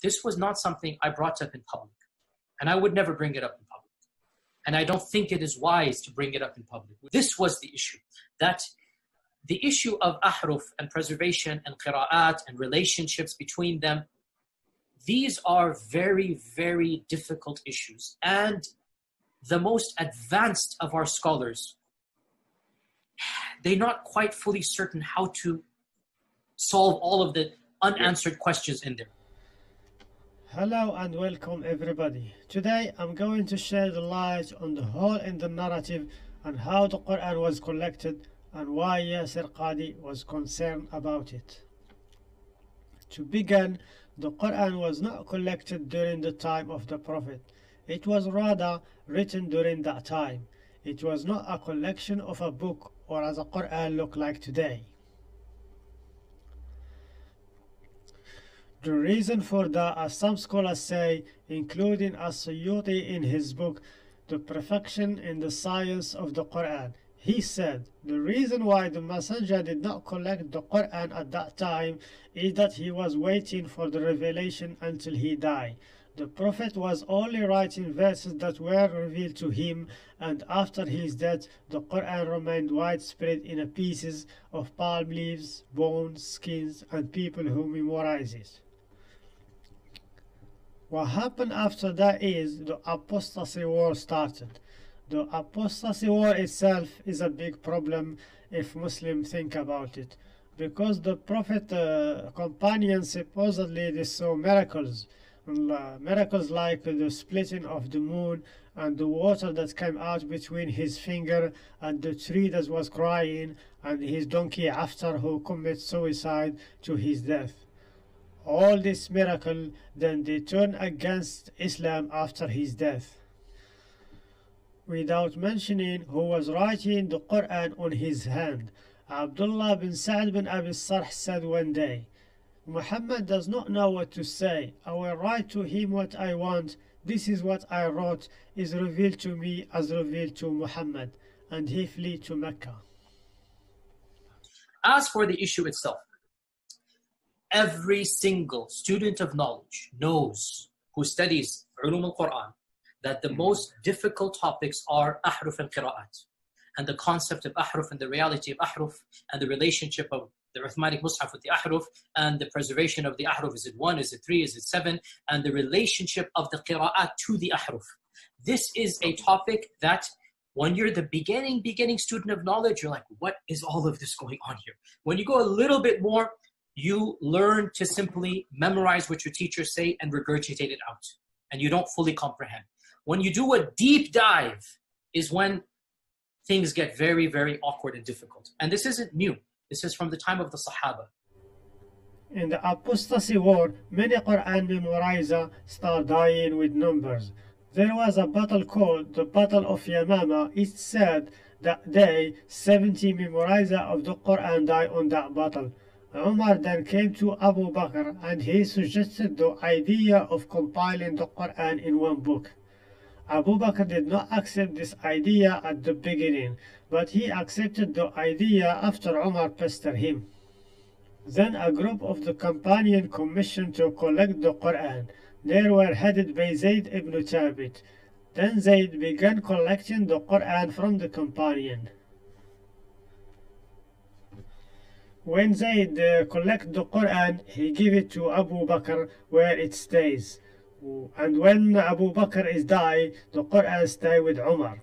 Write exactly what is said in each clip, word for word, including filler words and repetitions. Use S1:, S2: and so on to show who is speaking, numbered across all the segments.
S1: this was not something I brought up in public. And I would never bring it up in public. And I don't think it is wise to bring it up in public. This was the issue. That the issue of ahruf and preservation and qira'at and relationships between them, these are very, very difficult issues. And the most advanced of our scholars, they're not quite fully certain how to solve all of the unanswered questions in there.
S2: Hello and welcome everybody. Today I'm going to share the light on the hole in the narrative and how the Quran was collected and why Yasir Qadhi was concerned about it. To begin, the Quran was not collected during the time of the Prophet. It was rather written during that time. It was not a collection of a book or as a Quran look like today. The reason for that, as some scholars say, including As-Suyuti in his book, The Perfection in the Science of the Quran, he said, the reason why the Messenger did not collect the Quran at that time is that he was waiting for the revelation until he died. The Prophet was only writing verses that were revealed to him, and after his death, the Quran remained widespread in pieces of palm leaves, bones, skins, and people who memorize it. What happened after that is the apostasy war started. The apostasy war itself is a big problem if Muslims think about it, because the Prophet uh, companions supposedly they saw miracles, uh, miracles like the splitting of the moon and the water that came out between his finger and the tree that was crying and his donkey after who committed suicide to his death. All this miracle, then they turn against Islam after his death, without mentioning who was writing the Quran on his hand. Abdullah bin Sa'd bin Abi Sarh said one day, Muhammad does not know what to say. I will write to him what I want. This is what I wrote is revealed to me as revealed to Muhammad. And he fled to Mecca.
S1: As for the issue itself, every single student of knowledge knows, who studies Ulum al-Quran, that the most difficult topics are ahruf and qira'at, and the concept of ahruf and the reality of ahruf, and the relationship of the Uthmanic Mus'haf with the ahruf, and the preservation of the ahruf. Is it one? Is it three? Is it seven? And the relationship of the qira'at to the ahruf. This is a topic that when you're the beginning, beginning student of knowledge, you're like, what is all of this going on here? When you go a little bit more, you learn to simply memorize what your teachers say and regurgitate it out, and you don't fully comprehend. When you do a deep dive is when things get very, very awkward and difficult. And this isn't new. This is from the time of the Sahaba.
S2: In the apostasy war, many Quran memorizers start dying with numbers. There was a battle called the Battle of Yamama. It said that day seventy memorizers of the Quran died on that battle. Umar then came to Abu Bakr and he suggested the idea of compiling the Quran in one book. Abu Bakr did not accept this idea at the beginning, but he accepted the idea after Umar pestered him. Then a group of the companion commissioned to collect the Quran. They were headed by Zayd ibn Thabit. Then Zayd began collecting the Quran from the companion. When Zayd uh, collected the Quran, he gave it to Abu Bakr where it stays. And when Abu Bakr is died, the Quran stayed with Umar.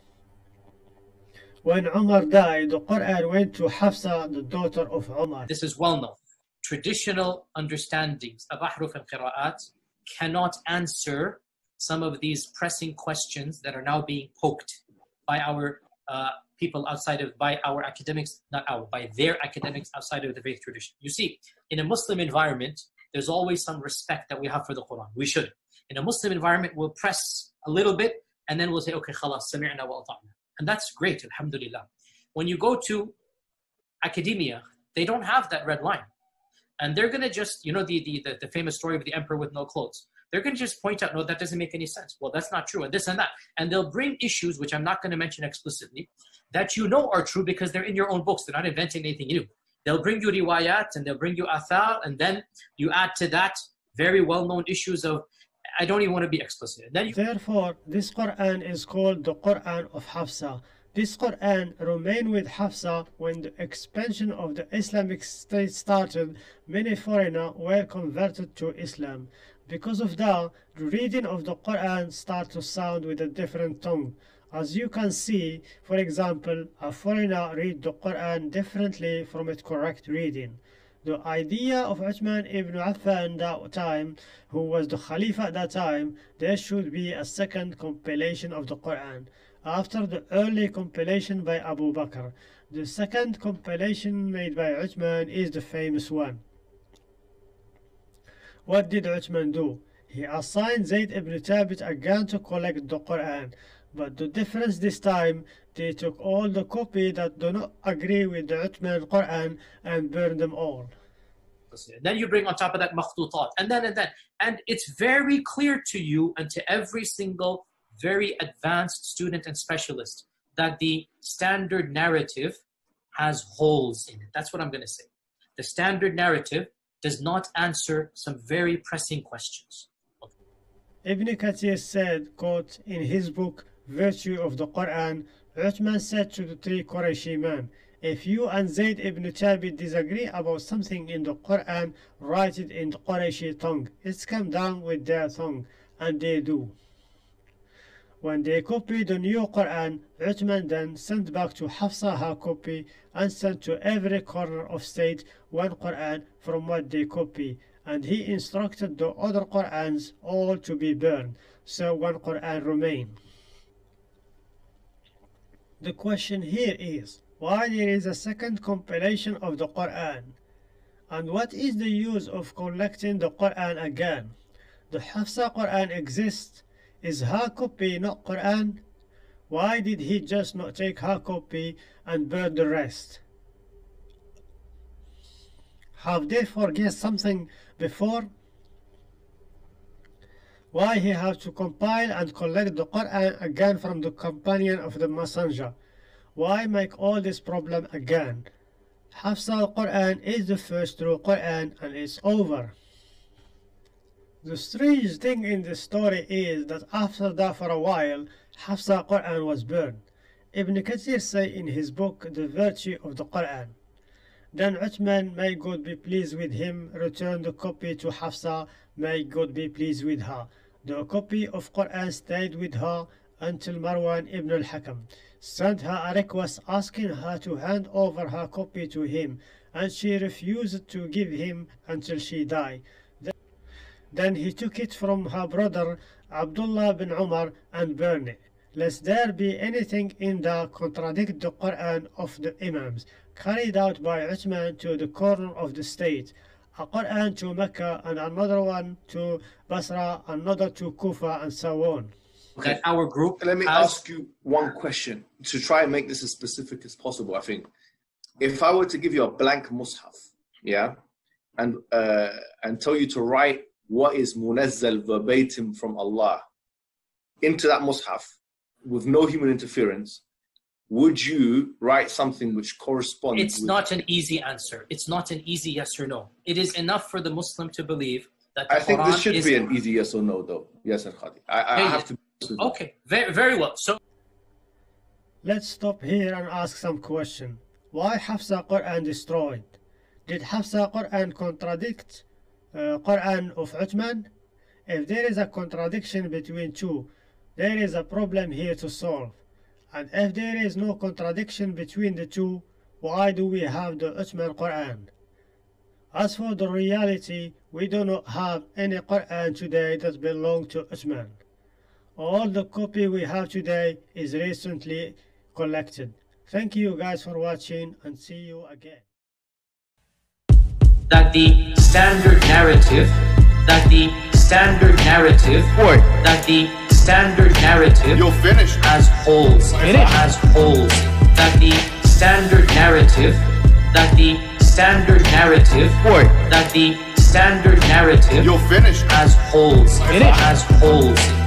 S2: When Umar died, the Quran went to Hafsa, the daughter of Umar.
S1: This is well known. Traditional understandings of ahruf and qira'at cannot answer some of these pressing questions that are now being poked by our uh, people outside of, by our academics, not our, by their academics outside of the faith tradition. You see, in a Muslim environment, there's always some respect that we have for the Quran. We should. In a Muslim environment, we'll press a little bit and then we'll say, okay, khalas, sami'na wa ata'na. And that's great, alhamdulillah. When you go to academia, they don't have that red line. And they're going to just, you know, the, the, the, the famous story of the emperor with no clothes. They're going to just point out, no, that doesn't make any sense. Well, that's not true, and this and that. And they'll bring issues, which I'm not going to mention explicitly, that you know are true because they're in your own books. They're not inventing anything new. They'll bring you riwayat, and they'll bring you athar, and then you add to that very well-known issues of, I don't even want to be explicit. And then you,
S2: Therefore, this Quran is called the Quran of Hafsa. This Quran remained with Hafsa when the expansion of the Islamic State started. Many foreigners were converted to Islam. Because of that, the reading of the Quran started to sound with a different tongue. As you can see, for example, a foreigner read the Quran differently from its correct reading. The idea of Uthman ibn Affan that time, who was the Khalifa at that time, there should be a second compilation of the Quran. After the early compilation by Abu Bakr, the second compilation made by Uthman is the famous one. What did Uthman do? He assigned Zayd ibn Thabit again to collect the Quran, but the difference this time, they took all the copy that do not agree with the Uthman Quran and burned them all.
S1: then you bring on top of that makhtutat, and then and then, and it's very clear to you and to every single very advanced student and specialist that the standard narrative has holes in it. That's what I'm going to say. The standard narrative does not answer some very pressing questions.
S2: Ibn Kathir said, quote, in his book, Virtue of the Quran, Uthman said to the three Qurayshi men, if you and Zayd ibn Thabit disagree about something in the Quran, write it in the Qurayshi tongue. It's come down with their tongue, and they do. When they copied the new Quran, Uthman then sent back to Hafsa her copy and sent to every corner of state one Quran from what they copy, and he instructed the other Qurans all to be burned, so one Quran remained. The question here is, why there is a second compilation of the Quran? And what is the use of collecting the Quran again? The Hafsa Quran exists. Is her copy not Quran? Why did he just not take her copy and burn the rest? Have they forget something before? Why he have to compile and collect the Quran again from the companion of the messenger? Why make all this problem again? Hafsa al-Quran is the first true Quran and it's over. The strange thing in the story is that after that for a while, Hafsa Quran was burned. Ibn Kathir say in his book, The Virtue of the Quran. Then Uthman, may God be pleased with him, returned the copy to Hafsa, may God be pleased with her. The copy of Quran stayed with her until Marwan ibn al-Hakam sent her a request asking her to hand over her copy to him, and she refused to give him until she died. Then he took it from her brother Abdullah bin Umar and burned it. Lest there be anything in the contradict the Quran of the Imams, carried out by Uthman to the corner of the state, a Quran to Mecca and another one to Basra, another to Kufa, and so on.
S1: That our group
S3: Let me
S1: has...
S3: ask you one question to try and make this as specific as possible. I think if I were to give you a blank mushaf, yeah, and uh, and tell you to write what is munazzal verbatim from Allah into that mushaf with no human interference, would you write something which corresponds?
S1: It's
S3: with...
S1: not an easy answer. It's not an easy yes or no. It is enough for the Muslim to believe that the
S3: I think
S1: Quran
S3: this should
S1: is...
S3: be an easy yes or no, though. Yes, Al-Khadi. I, I
S1: Hey,
S3: have to...
S1: Okay, very, very well. So
S2: Let's stop here and ask some question. Why Hafsa Quran destroyed? Did Hafsa Quran contradict uh, Quran of Uthman? If there is a contradiction between two, there is a problem here to solve. And if there is no contradiction between the two, why do we have the Uthman Quran? As for the reality, we do not have any Quran today that belong to Uthman. All the copy we have today is recently collected. Thank you guys for watching and see you again.
S1: that the standard narrative, that the standard narrative,
S4: Boy.
S1: that the standard narrative
S4: You'll finish.
S1: has holes.
S4: Finish.
S1: Has holes. That the standard narrative, that the standard narrative,
S4: Boy.
S1: that the standard narrative
S4: You'll finish.
S1: has holes.
S4: Finish.
S1: Has holes.